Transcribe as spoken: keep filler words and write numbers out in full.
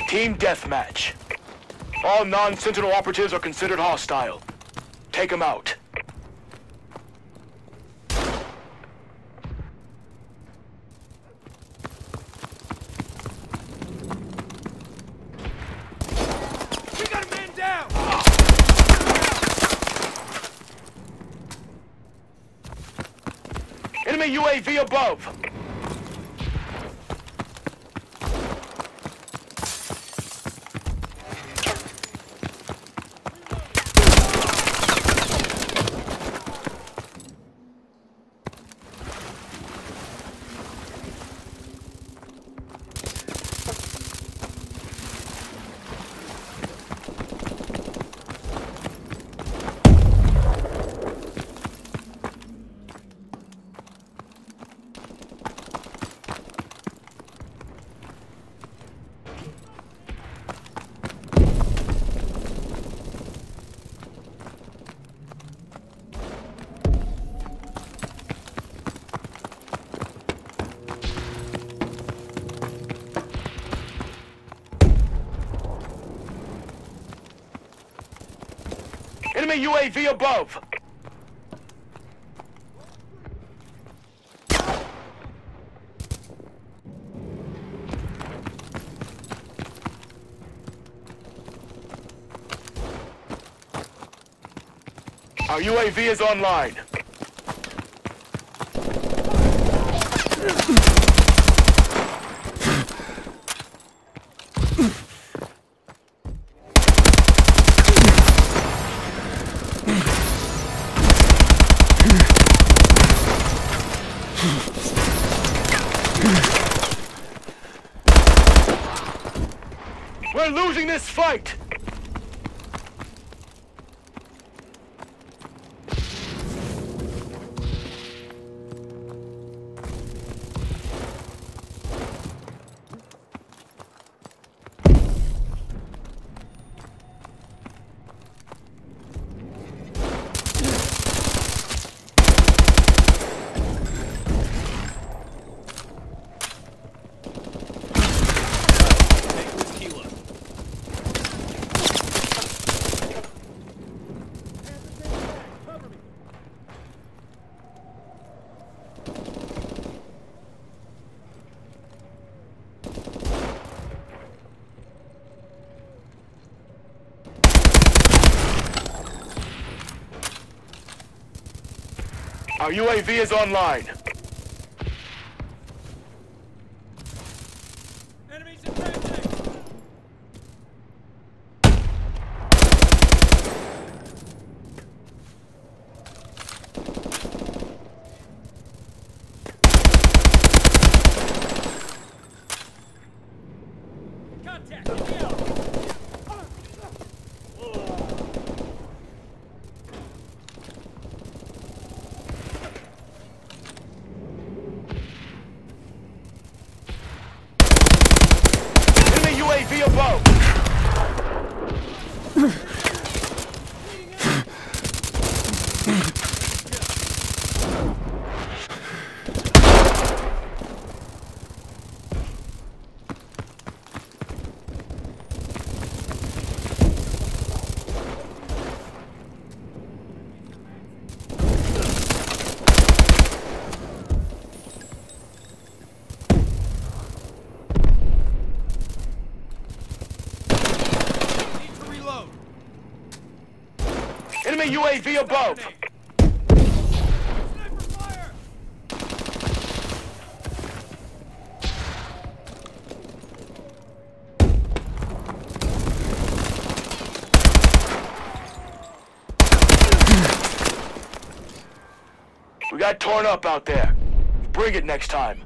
Team deathmatch. All non-Sentinel operatives are considered hostile. Take them out. We got a man down! Enemy U A V above! Enemy U A V above! Our U A V is online. We're losing this fight! Our U A V is online. Enemies advancing! Contact! Get me out! U A V above! Enemy U A V above! Sniper fire! We got torn up out there. Bring it next time.